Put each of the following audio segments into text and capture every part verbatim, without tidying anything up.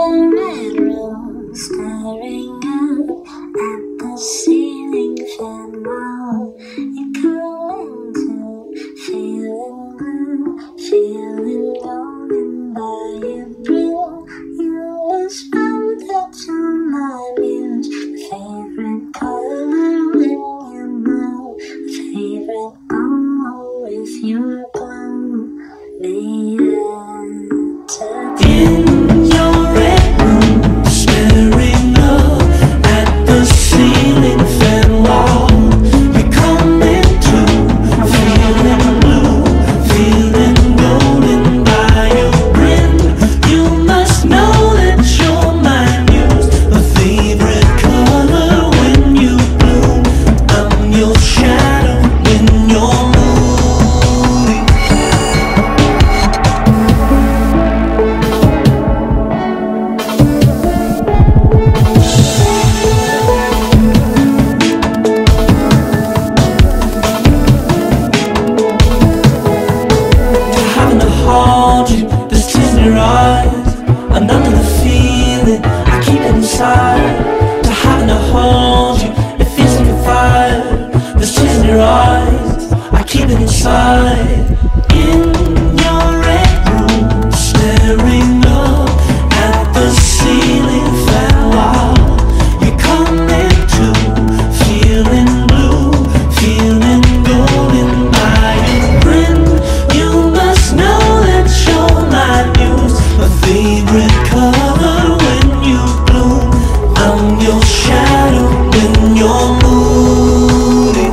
your red room, staring up at the ceiling fan while you go into feeling blue, feeling golden by your breath. You whisper that you're my muse, favorite color when you move, favorite hour if you're gone. Me in your red room, staring up at the ceiling fan wall. You come into feeling blue, feeling golden by your grin. You must know that you're my muse, a favorite color when you bloom. I'm your shadow when you're moody. There's tears in your eyes, and under the feeling I keep it inside. To having to hold you, it feels like a fire. There's tears in your eyes, I keep it inside. In your red room, staring up at the ceiling fan wall. You come into feeling blue, feeling golden by your grin. You must know that you're my muse, my favorite color when you bloom. I'm your shadow when you're moody.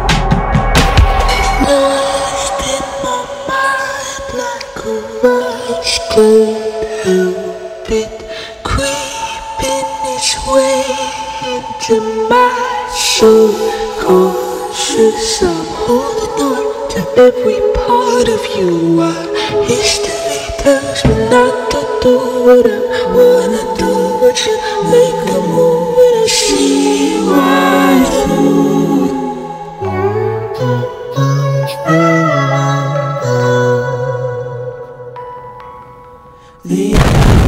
Lost in my mind like a rush, can't help it, creeping its way into my soul. Cautious, I'm holding on to every part of you. Our history tells me not to do what I wanna do, but you make a move and I see right through. The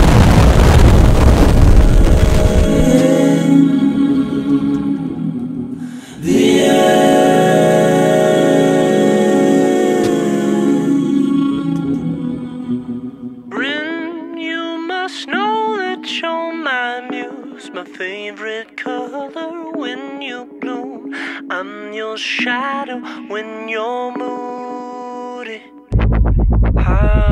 end, the end. Bryn, you must know that you're my muse, my favorite color when you bloom. I'm your shadow when you're moody. I